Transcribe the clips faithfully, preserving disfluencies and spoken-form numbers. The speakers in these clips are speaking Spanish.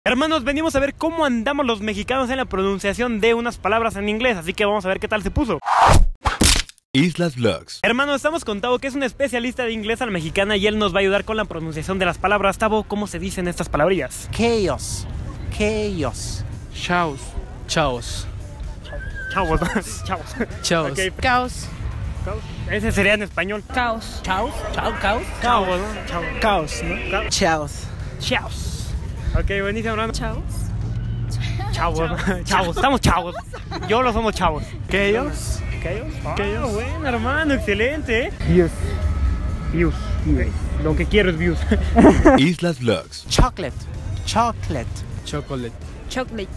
Hermanos, venimos a ver cómo andamos los mexicanos en la pronunciación de unas palabras en inglés, así que vamos a ver qué tal se puso. Islas Vlogs. Hermano, estamos con Tavo, que es un especialista de inglés a la mexicana, y él nos va a ayudar con la pronunciación de las palabras. Tavo, ¿cómo se dicen estas palabrillas? Chaos. Chaos. Chaos. Chaos. Chavos, chavos. Chaos. Okay. Caos. Ese sería en español. Caos. Chaos. Chao, caos. Chavos, ¿no? Chavos. Caos, ¿no? Chaos. Chavos. Ok, buenísimo, hermano. Chaos. Chavos, chavos, estamos chavos. Yo lo somos chavos. Chaos. ¿Chaos? Ah, Chaos. bueno, hermano, excelente, ¿eh? Views. Views. Okay. Lo que quiero es views. Islas Vlogs. Chocolate. Chocolate. Chocolate. Chocolate.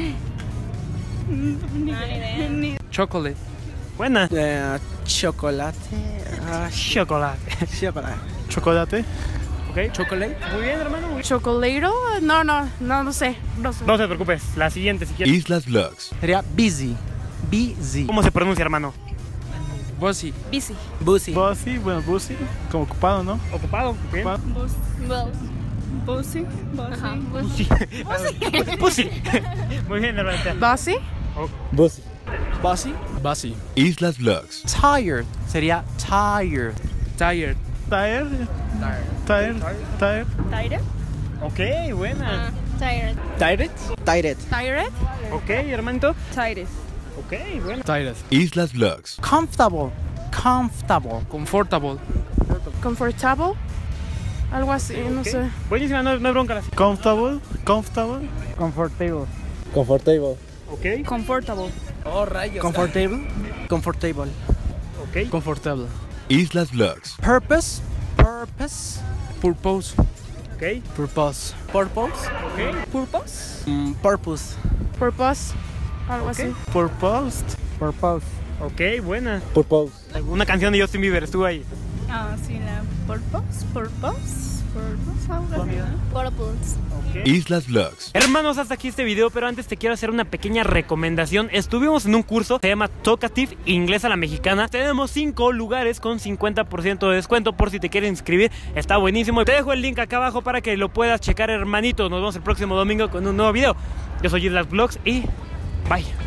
Chocolate. Buena. Eh, chocolate. Ah, Chocolate. chocolate. Chocolate. Ok. Chocolate. Muy bien, hermano. Muy bien. ¿Chocolatero? No, no, no, no sé. No sé. No te preocupes, la siguiente si quieres. Islas Vlogs. Sería busy. Busy. ¿Cómo se pronuncia, hermano? Bossy. Busy. Busy. Busy, bueno, busy, como ocupado, ¿no? Ocupado. Bien. Ocupado. Busy. Ajá. Pussy. Pussy. Muy bien, hermano. Bossy. Busy. Busy. Bossy. Islas Vlogs. Tired. Sería tired. Tired. Tired. Tired. Tired. Tired. Ok, buena. Tired. Tired. Tired. Tired. Ok, hermanito. Tired. Ok, buena. Tired. Islas Vlogs. Comfortable. Comfortable. Comfortable. Comfortable. Algo así, no Ok. sé. Buenísima, no, no hay bronca. Comfortable. Comfortable. Comfortable. Ok. Comfortable. Oh, rayos. Comfortable. Comfortable. Ok. Comfortable. Islas Vlogs. Purpose. Purpose. Purpose. Ok. Purpose. Purpose. Ok. Purpose. Mm, purpose. Purpose. Algo así. Purposed. Purpose. Ok, buena. Purpose. Una canción de Justin Bieber, estuvo ahí. Ah, sí, la purpose. Purpose. Purpose. Algo así. Purpose. Islas Vlogs. Hermanos, hasta aquí este video, pero antes te quiero hacer una pequeña recomendación. Estuvimos en un curso, se llama Talkative Inglés a la Mexicana. Tenemos cinco lugares con cincuenta por ciento de descuento por si te quieres inscribir. Está buenísimo. Te dejo el link acá abajo para que lo puedas checar, hermanito. Nos vemos el próximo domingo con un nuevo video. Yo soy Islas Vlogs y bye.